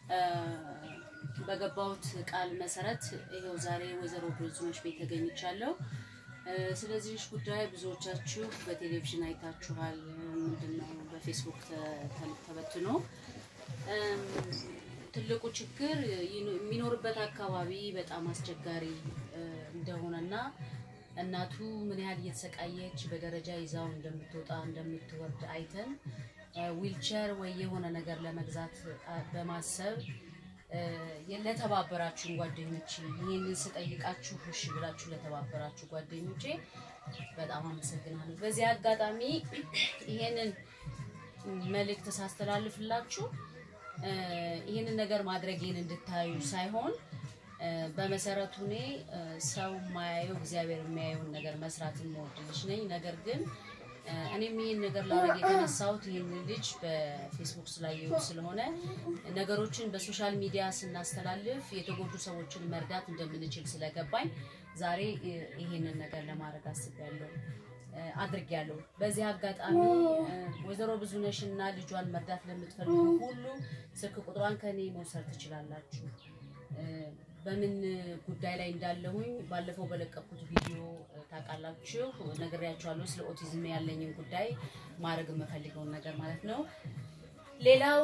በገባውት ቃል መሰረት ይሄው ዛሬ ወይዘሮ ብዙዎች ቤት ተገኝቻለሁ ስለዚህ ጉዳይ ብዙዎቻችሁ በቴሌቪዥን አይታችኋል ምንድነው በፌስቡክ ተበትኖ ትልቁ ችግር የሚኖርበት አካባቢ በጣም አስቸጋሪ እንደሆነና እናቱ ምን ያህል እየተሰቃየች በደረጃ ይዛው እንደምትወጣ እንደምትወርድ አይተን ዊልቸር ወይ የሆነ ነገር ለመግዛት በማሰብ ለተባበራችሁ ጓደኞቼ ይሄንን ስጠይቃችሁ እሺ ብላችሁ ለተባበራችሁ ጓደኞቼ በጣም አመሰግናለሁ በዚህ አጋጣሚ ይሄንን መልእክት ሳስተላልፍላችሁ ይሄንን ነገር ማድረግን እንድታዩ ሳይሆን በመሰረቱ ሰው ማያየው እግዚአብሔር የሚያየው ነገር መስራትን ወድልሽ ነኝ ነገር ግን እኔም ይሄን ነገር ላረግ የተነሳሁት ይሄን ልጅ በፌስቡክ ላይ ስለሆነ ነገሮችን በሶሻል ሚዲያ ስናስተላልፍ የተጎዱ ሰዎችን መርዳት እንደምንችል ስለገባኝ ዛሬ ይሄንን ነገር ለማድረግ አስቤያለሁ አድርጌያለሁ በዚህ አጋጣሚ ወይዘሮ ብዙነሽና ልጇን መርዳት ለምትፈልጉ ሁሉ ስልክ ቁጥሯን ከኔ መውሰድ ትችላላችሁ በምን ጉዳይ ላይ እንዳለሁኝ ባለፈው በለቀቁት ቪዲዮ ታቃላችሁ ነገርያችኋለሁ ስለ ኦቲዝም ያለኝን ጉዳይ ማድረግ መፈልገው ነገር ማለት ነው ሌላው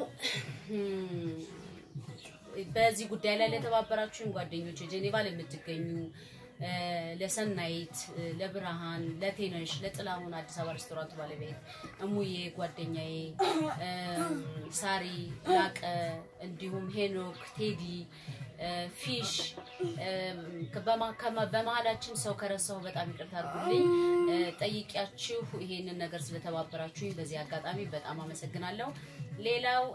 በዚህ ጉዳይ ላይ ለተባበራችሁ ጓደኞቼ ጄኔቫ ለምትገኙ ለሰናይት ለብርሃን ለቴነሽ ለጥላሁን አዲስ አበባ ሬስቶራንት ባለቤት እሙዬ ጓደኛዬ ሳሪ ላቀ እንዲሁም ሄኖክ ቴዲ ፊሽ በማላችን ሰው ከረሳው በጣም ይቅርታ አድርጉልኝ ጠይቂያችሁ ይሄንን ነገር ስለተባበራችሁ በዚህ አጋጣሚ በጣም አመሰግናለሁ ሌላው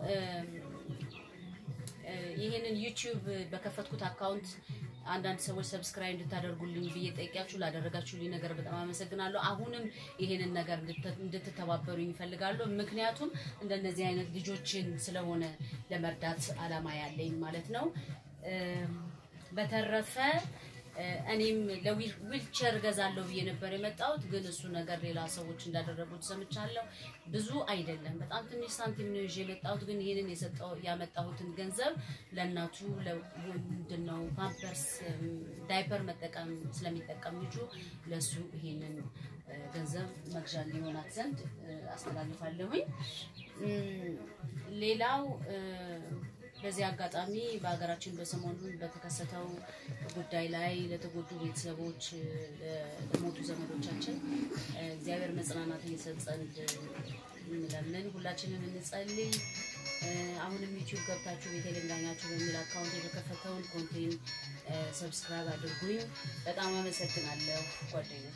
ይሄንን ዩቲዩብ በከፈትኩት አካውንት አንዳንድ ሰዎች ሰብስክራይብ እንድታደርጉልኝ በየጠይቂያችሁ ላደረጋችሁልኝ ነገር በጣም አመሰግናለሁ አሁንም ይሄንን ነገር እንድትተባበሩኝ ፈልጋለሁ ምክንያቱም እንደነዚህ አይነት ልጆችን ስለሆነ ለመርዳት አላማ ያለኝ ማለት ነው በተረፈ እኔም ለዊልቸር ገዛለሁ በየነበር የመጣሁት ግን እሱ ነገር ሌላ ሰዎች እንዳደረጉት ሰምቻለሁ ብዙ አይደለም በጣም ትንሽ ሳንቲም ነው የመጣሁት ግን ይሄንን ያመጣሁትን ገንዘብ ለናቱ ለወንድነው ፓምፐርስ ዳይፐር መጠቀም ስለሚጠቀም ልጁ ለሱ ይሄንን ገንዘብ መግዣ ሊሆናት ዘንድ አስተላልፋለሁኝ ሌላው በዚህ አጋጣሚ በአገራችን በሰሞኑን በተከሰተው ጉዳይ ላይ ለተጎዱ ቤተሰቦች ለሞቱ ዘመዶቻችን እግዚአብሔር መጽናናት ይሰጠን እንላለን ሁላችንም እንጸልይ አሁንም ዩቲዩብ ገብታችሁ በቴሌግራማችሁ በሚል አካውንት የተከፈተውን ኮንቴንት ሰብስክራይብ አድርጉኝ በጣም አመሰግናለሁ ጓደኞቼ